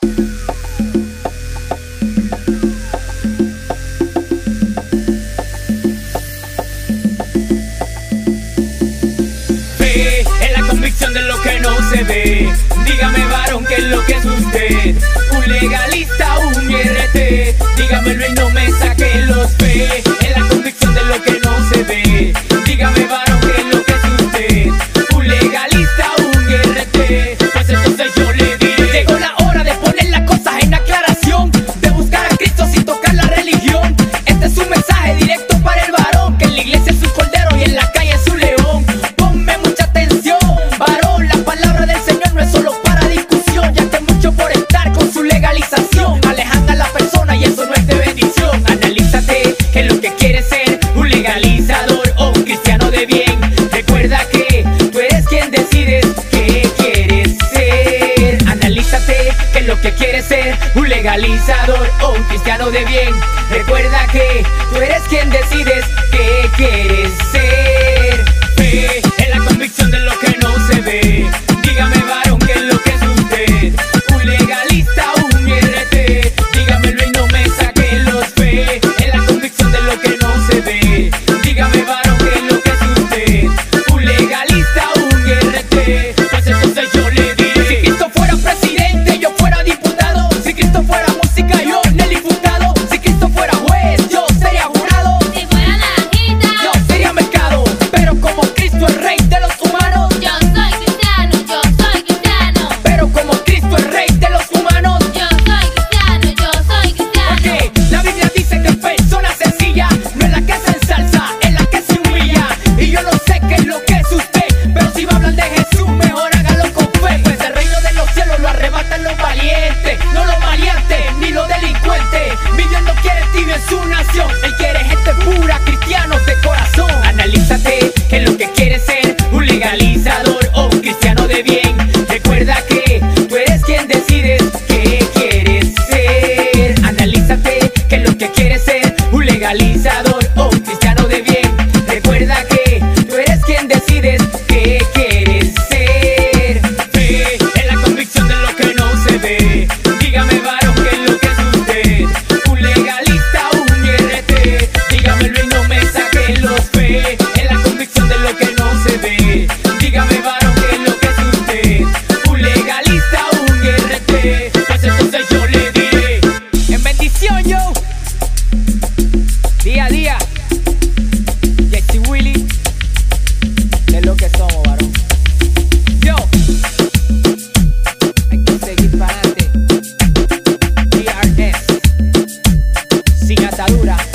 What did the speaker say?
Fe en la convicción de lo que no se ve. Dígame, varón, ¿qué es lo que es usted? ¿Un legalista o un IRT? Dígamelo y no me saque los fe. En la convicción de lo que no se ve. Dígame, varón, ¿qué es lo que es usted? ¿Un legalista o un IRT? Pues entonces yo le diré. Llegó la hora de poner las cosas en aclaración, de buscar a Cristo sin tocar la religión. Este es un mensaje directo para el varón, que en la iglesia es su cordero y en la calle es su león. Ponme mucha atención, varón, la palabra del Señor no es solo para discusión, ya que mucho por estar con su legalización alejan a la persona y eso no es de bendición. Analízate, ¿qué es lo que quieres ser? ¿Un legalizador o un cristiano de bien? Recuerda que tú eres quien decides qué quieres ser. Analízate, ¿qué es lo que quieres ser? ¿Un legalizador o un cristiano de bien? Recuerda que tú eres quien decides qué quieres ser. Fe en la convicción de lo que no se ve. Dígame, varón, ¿qué es lo que es usted? ¿Un legalista o un IRT? Dígamelo y no me saque los fe. En la convicción de lo que no se ve. Dígame, varón, ¿qué es lo que es usted? ¿Un legalista o un IRT? Pues entonces yo le diré. Si Cristo fuera presidente, yo fuera diputado. Si Cristo fuera música, yo Nelly Furtado. Si Cristo fuera juez, yo sería jurado. Si fuera naranjita, Yo sería mercado. Pero como Cristo es rey de los humanos, yo soy cristiano, yo soy cristiano. pero como Cristo es rey de los humanos, Yo soy cristiano, yo soy cristiano. porque la Biblia dice que persona sencilla no es la que se ensalza, es la que se humilla. Y yo no sé qué es lo que es usted, pero si va a hablar de Jesús, mejor hágalo con fe. Pues el reino de los cielos lo arrebatan los valientes, no los maleantes ni los delincuentes. Mi Dios no quiere tibio en su nación, Él quiere gente pura, cristianos de corazón. Analízate, qué es lo que quieres ser, un legalizador o un cristiano de bien. Recuerda que tú eres quien decides qué quieres ser. Analízate, qué es lo que quieres ser, un legalizador o un cristiano de bien. Recuerda que tú eres quien decides qué quieres ser. Fe en la convicción de lo que no se ve. Dígame, varón, ¿qué es lo que es usted? ¿Un legalista o un IRT? Dígamelo y no me saque los fe. En la convicción de lo que no se ve. Dígame, varón, ¿qué es lo que es usted? ¿Un legalista o un IRT? Pues entonces yo le diré. En bendición, yo. Día a día. Jesse Willy. Es lo que somos, varón. Yo. Hay que seguir para adelante. DRS. Sin atadura.